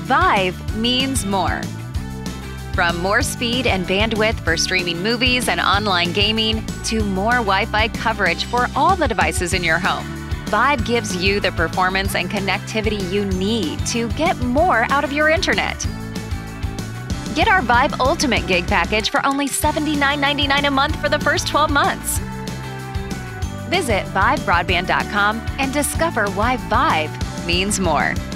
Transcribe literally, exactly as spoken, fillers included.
Vyve means more. From more speed and bandwidth for streaming movies and online gaming to more Wi-Fi coverage for all the devices in your home, Vyve gives you the performance and connectivity you need to get more out of your internet. Get our Vyve Ultimate Gig Package for only seventy-nine ninety-nine a month for the first twelve months. Visit vyve broadband dot com and discover why Vyve means more.